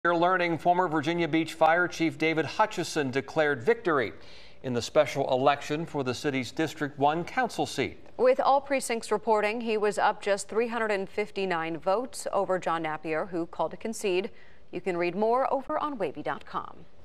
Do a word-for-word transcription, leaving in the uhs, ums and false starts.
You're learning former Virginia Beach Fire Chief David Hutcheson declared victory in the special election for the city's District one council seat. With all precincts reporting, he was up just three hundred fifty-nine votes over John Napier, who called to concede. You can read more over on wavy dot com.